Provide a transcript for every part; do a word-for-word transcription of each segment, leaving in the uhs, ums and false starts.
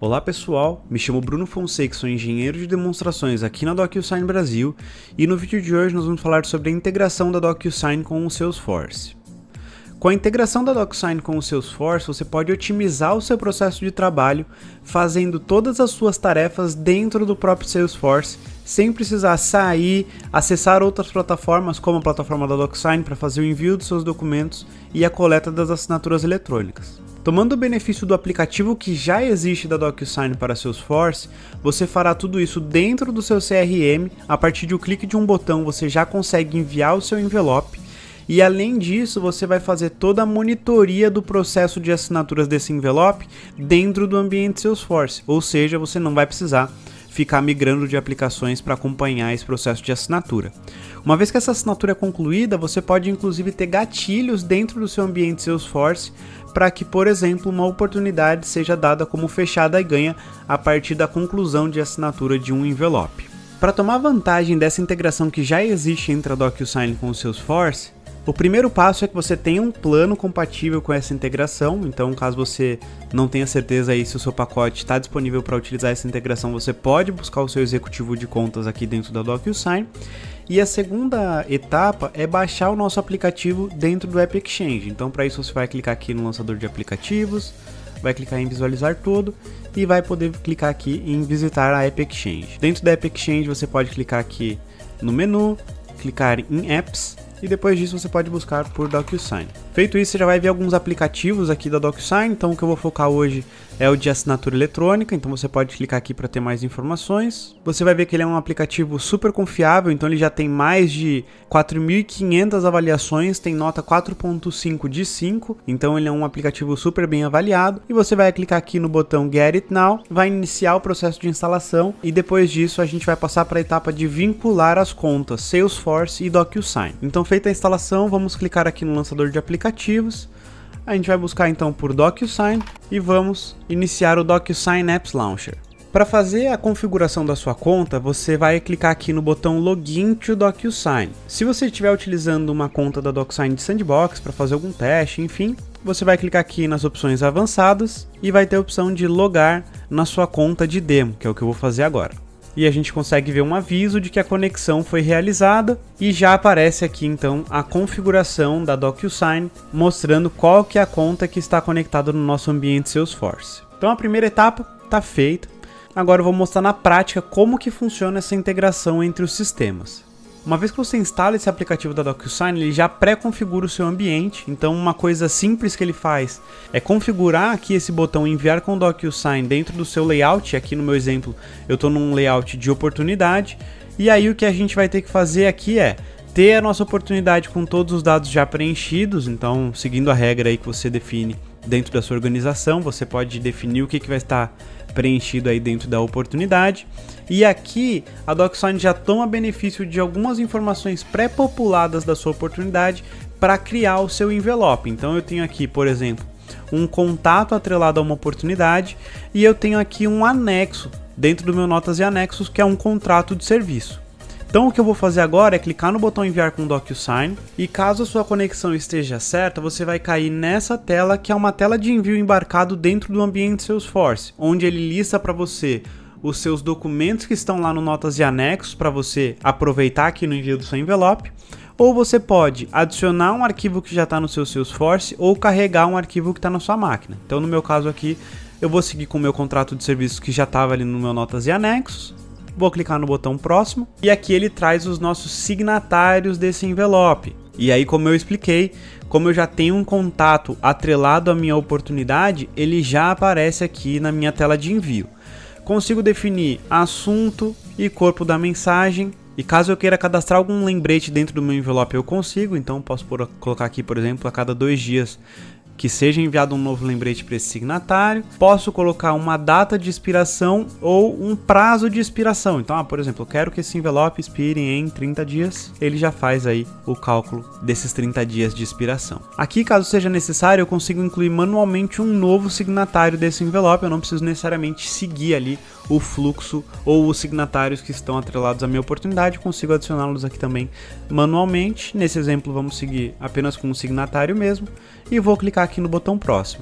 Olá pessoal, me chamo Bruno Fonseca, sou engenheiro de demonstrações aqui na DocuSign Brasil e no vídeo de hoje nós vamos falar sobre a integração da DocuSign com o Salesforce. Com a integração da DocuSign com o Salesforce, você pode otimizar o seu processo de trabalho fazendo todas as suas tarefas dentro do próprio Salesforce, sem precisar sair, acessar outras plataformas como a plataforma da DocuSign para fazer o envio dos seus documentos e a coleta das assinaturas eletrônicas. Tomando o benefício do aplicativo que já existe da DocuSign para Salesforce, você fará tudo isso dentro do seu C R M. A partir de um clique de um botão você já consegue enviar o seu envelope e além disso você vai fazer toda a monitoria do processo de assinaturas desse envelope dentro do ambiente Salesforce, ou seja, você não vai precisar ficar migrando de aplicações para acompanhar esse processo de assinatura. Uma vez que essa assinatura é concluída, você pode inclusive ter gatilhos dentro do seu ambiente Salesforce para que, por exemplo, uma oportunidade seja dada como fechada e ganha a partir da conclusão de assinatura de um envelope. Para tomar vantagem dessa integração que já existe entre a DocuSign com o Salesforce, o primeiro passo é que você tenha um plano compatível com essa integração. Então, caso você não tenha certeza aí se o seu pacote está disponível para utilizar essa integração, você pode buscar o seu executivo de contas aqui dentro da DocuSign. E a segunda etapa é baixar o nosso aplicativo dentro do App Exchange. Então, para isso você vai clicar aqui no lançador de aplicativos, vai clicar em visualizar tudo e vai poder clicar aqui em visitar a App Exchange. Dentro da App Exchange você pode clicar aqui no menu, clicar em Apps, e depois disso você pode buscar por DocuSign. Feito isso, você já vai ver alguns aplicativos aqui da DocuSign, então o que eu vou focar hoje é o de assinatura eletrônica, então você pode clicar aqui para ter mais informações. Você vai ver que ele é um aplicativo super confiável, então ele já tem mais de quatro mil e quinhentas avaliações, tem nota quatro ponto cinco de cinco, então ele é um aplicativo super bem avaliado. E você vai clicar aqui no botão Get It Now, vai iniciar o processo de instalação e depois disso a gente vai passar para a etapa de vincular as contas Salesforce e DocuSign. Então, feita a instalação, vamos clicar aqui no lançador de aplicativos. A gente vai buscar então por DocuSign e vamos iniciar o DocuSign Apps Launcher. Para fazer a configuração da sua conta, você vai clicar aqui no botão Login to DocuSign. Se você estiver utilizando uma conta da DocuSign de Sandbox para fazer algum teste, enfim, você vai clicar aqui nas opções avançadas e vai ter a opção de logar na sua conta de demo, que é o que eu vou fazer agora. E a gente consegue ver um aviso de que a conexão foi realizada e já aparece aqui então a configuração da DocuSign mostrando qual que é a conta que está conectada no nosso ambiente Salesforce. Então a primeira etapa está feita. Agora eu vou mostrar na prática como que funciona essa integração entre os sistemas. Uma vez que você instala esse aplicativo da DocuSign, ele já pré-configura o seu ambiente. Então uma coisa simples que ele faz é configurar aqui esse botão enviar com DocuSign dentro do seu layout. Aqui no meu exemplo eu estou num layout de oportunidade. E aí o que a gente vai ter que fazer aqui é ter a nossa oportunidade com todos os dados já preenchidos. Então, seguindo a regra aí que você define dentro da sua organização, você pode definir o que, que vai estar preenchido aí dentro da oportunidade. E aqui a DocuSign já toma benefício de algumas informações pré-populadas da sua oportunidade para criar o seu envelope. Então eu tenho aqui, por exemplo, um contato atrelado a uma oportunidade e eu tenho aqui um anexo dentro do meu notas e anexos, que é um contrato de serviço. Então o que eu vou fazer agora é clicar no botão enviar com DocuSign e caso a sua conexão esteja certa, você vai cair nessa tela que é uma tela de envio embarcado dentro do ambiente Salesforce, onde ele lista para você os seus documentos que estão lá no notas e anexos para você aproveitar aqui no envio do seu envelope, ou você pode adicionar um arquivo que já está no seu Salesforce ou carregar um arquivo que está na sua máquina. Então no meu caso aqui eu vou seguir com o meu contrato de serviço que já estava ali no meu notas e anexos. Vou clicar no botão próximo e aqui ele traz os nossos signatários desse envelope. E aí, como eu expliquei, como eu já tenho um contato atrelado à minha oportunidade, ele já aparece aqui na minha tela de envio. Consigo definir assunto e corpo da mensagem. E caso eu queira cadastrar algum lembrete dentro do meu envelope, eu consigo. Então posso por, colocar aqui, por exemplo, a cada dois dias que seja enviado um novo lembrete para esse signatário. Posso colocar uma data de expiração ou um prazo de expiração. Então, ah, por exemplo, eu quero que esse envelope expire em trinta dias. Ele já faz aí o cálculo desses trinta dias de expiração. Aqui, caso seja necessário, eu consigo incluir manualmente um novo signatário desse envelope. Eu não preciso necessariamente seguir ali o fluxo ou os signatários que estão atrelados à minha oportunidade. Consigo adicioná-los aqui também manualmente. Nesse exemplo, vamos seguir apenas com um signatário mesmo. E vou clicar aqui no botão próximo.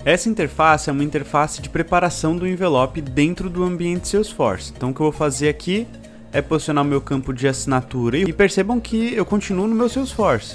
Essa interface é uma interface de preparação do envelope dentro do ambiente Salesforce. Então o que eu vou fazer aqui é posicionar o meu campo de assinatura e percebam que eu continuo no meu Salesforce.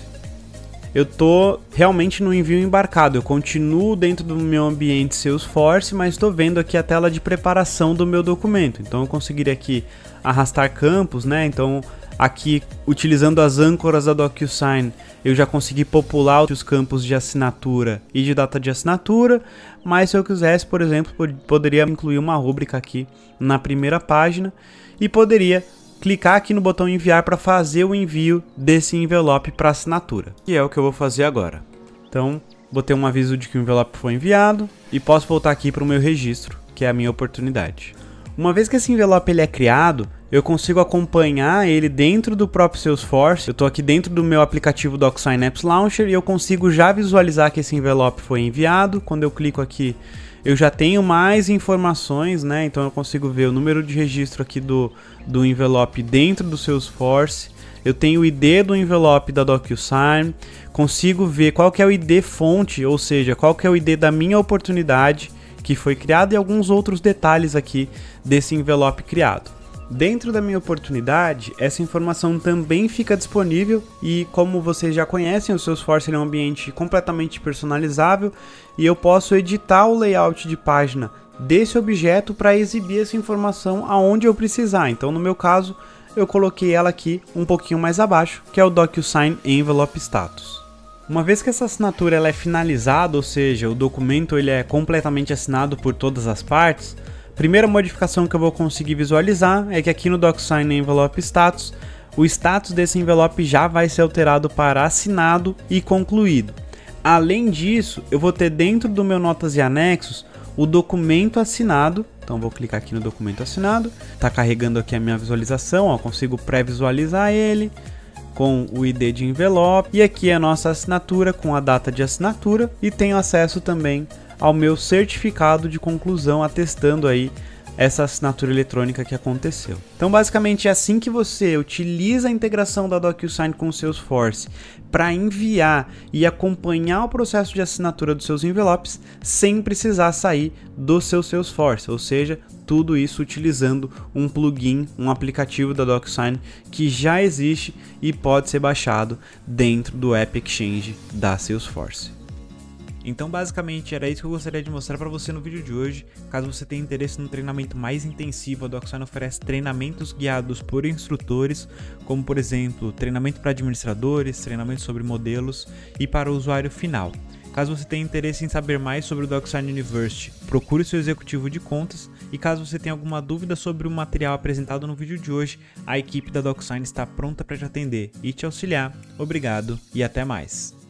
Eu estou realmente no envio embarcado, eu continuo dentro do meu ambiente Salesforce, mas estou vendo aqui a tela de preparação do meu documento. Então eu conseguiria aqui arrastar campos, né? Então aqui, utilizando as âncoras da DocuSign, eu já consegui popular os campos de assinatura e de data de assinatura, mas se eu quisesse, por exemplo, poderia incluir uma rúbrica aqui na primeira página e poderia clicar aqui no botão enviar para fazer o envio desse envelope para assinatura, que é o que eu vou fazer agora. Então, botei um aviso de que o envelope foi enviado e posso voltar aqui para o meu registro, que é a minha oportunidade. Uma vez que esse envelope ele é criado, eu consigo acompanhar ele dentro do próprio Salesforce. Eu estou aqui dentro do meu aplicativo DocuSign Apps Launcher e eu consigo já visualizar que esse envelope foi enviado. Quando eu clico aqui, eu já tenho mais informações, né? Então eu consigo ver o número de registro aqui do, do envelope dentro do Salesforce. Eu tenho o I D do envelope da DocuSign, consigo ver qual que é o I D fonte, ou seja, qual que é o I D da minha oportunidade que foi criado e alguns outros detalhes aqui desse envelope criado. Dentro da minha oportunidade, essa informação também fica disponível e, como vocês já conhecem, o Salesforce é um ambiente completamente personalizável e eu posso editar o layout de página desse objeto para exibir essa informação aonde eu precisar. Então, no meu caso, eu coloquei ela aqui um pouquinho mais abaixo, que é o DocuSign Envelope Status. Uma vez que essa assinatura ela é finalizada, ou seja, o documento ele é completamente assinado por todas as partes, a primeira modificação que eu vou conseguir visualizar é que aqui no DocuSign Envelope Status, o status desse envelope já vai ser alterado para assinado e concluído. Além disso, eu vou ter dentro do meu Notas e Anexos o documento assinado. Então vou clicar aqui no documento assinado, está carregando aqui a minha visualização, ó, consigo pré-visualizar ele com o I D de envelope e aqui é a nossa assinatura com a data de assinatura e tenho acesso também ao meu certificado de conclusão atestando aí essa assinatura eletrônica que aconteceu. Então basicamente é assim que você utiliza a integração da DocuSign com o Salesforce para enviar e acompanhar o processo de assinatura dos seus envelopes sem precisar sair do seu Salesforce, ou seja, tudo isso utilizando um plugin, um aplicativo da DocuSign que já existe e pode ser baixado dentro do App Exchange da Salesforce. Então basicamente era isso que eu gostaria de mostrar para você no vídeo de hoje. Caso você tenha interesse no treinamento mais intensivo, a DocuSign oferece treinamentos guiados por instrutores, como por exemplo, treinamento para administradores, treinamento sobre modelos e para o usuário final. Caso você tenha interesse em saber mais sobre o DocuSign University, procure seu executivo de contas e caso você tenha alguma dúvida sobre o material apresentado no vídeo de hoje, a equipe da DocuSign está pronta para te atender e te auxiliar. Obrigado e até mais!